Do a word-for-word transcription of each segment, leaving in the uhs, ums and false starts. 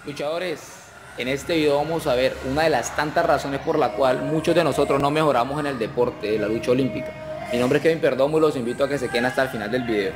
Luchadores, en este video vamos a ver una de las tantas razones por la cual muchos de nosotros no mejoramos en el deporte de la lucha olímpica. Mi nombre es Kevin Perdomo y los invito a que se queden hasta el final del video.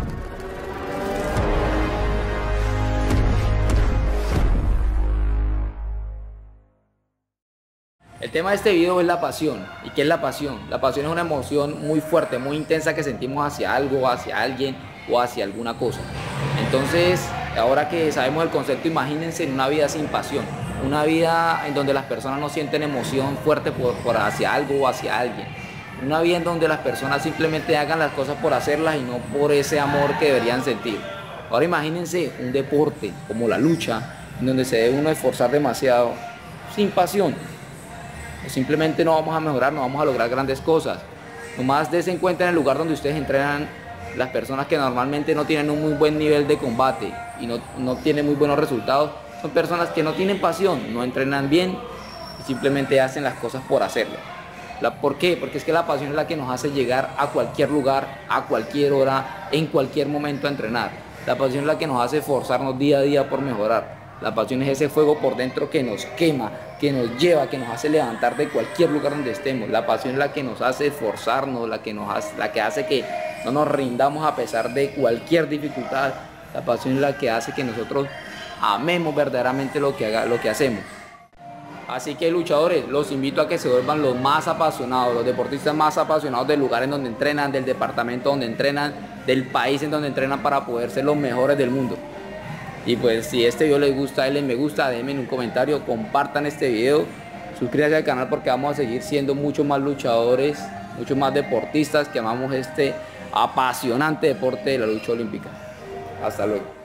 El tema de este video es la pasión. ¿Y qué es la pasión? La pasión es una emoción muy fuerte, muy intensa que sentimos hacia algo, hacia alguien o hacia alguna cosa. Entonces, ahora que sabemos el concepto, imagínense en una vida sin pasión. Una vida en donde las personas no sienten emoción fuerte por, por hacia algo o hacia alguien. Una vida en donde las personas simplemente hagan las cosas por hacerlas y no por ese amor que deberían sentir. Ahora imagínense un deporte como la lucha, en donde se debe uno esforzar demasiado, sin pasión. Simplemente no vamos a mejorar, no vamos a lograr grandes cosas. Nomás des en cuenta en el lugar donde ustedes entrenan, las personas que normalmente no tienen un muy buen nivel de combate y no, no tienen muy buenos resultados, son personas que no tienen pasión, no entrenan bien y simplemente hacen las cosas por hacerlo. La, ¿Por qué? Porque es que la pasión es la que nos hace llegar a cualquier lugar, a cualquier hora, en cualquier momento a entrenar. La pasión es la que nos hace esforzarnos día a día por mejorar. La pasión es ese fuego por dentro que nos quema, que nos lleva, que nos hace levantar de cualquier lugar donde estemos. La pasión es la que nos hace esforzarnos, la que, nos hace, la que hace que no nos rindamos a pesar de cualquier dificultad. La pasión es la que hace que nosotros amemos verdaderamente lo que, haga, lo que hacemos. Así que luchadores, los invito a que se vuelvan los más apasionados, los deportistas más apasionados del lugar en donde entrenan, del departamento donde entrenan, del país en donde entrenan para poder ser los mejores del mundo. Y pues si este video les gusta, denle me gusta, déjenme un comentario, compartan este video, suscríbanse al canal porque vamos a seguir siendo muchos más luchadores, muchos más deportistas que amamos este apasionante deporte de la lucha olímpica. Hasta luego.